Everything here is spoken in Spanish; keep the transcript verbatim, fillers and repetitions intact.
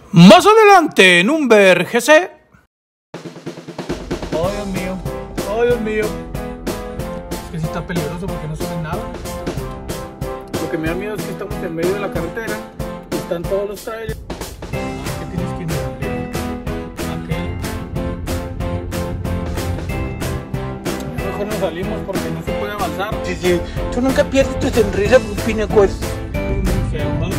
Más adelante en un Ver G C. Oh, Dios mío. Oh, Dios mío. Es que sí está peligroso porque no se ve nada. Lo que me da miedo es que estamos en medio de la carretera y están todos los trailers. Ah, ¿qué tienes que ir? Ok. Mejor nos salimos porque no se puede avanzar. Sí, sí. Tú nunca pierdes tu sonrisa, Pinacuas. Muy feo, ¿no?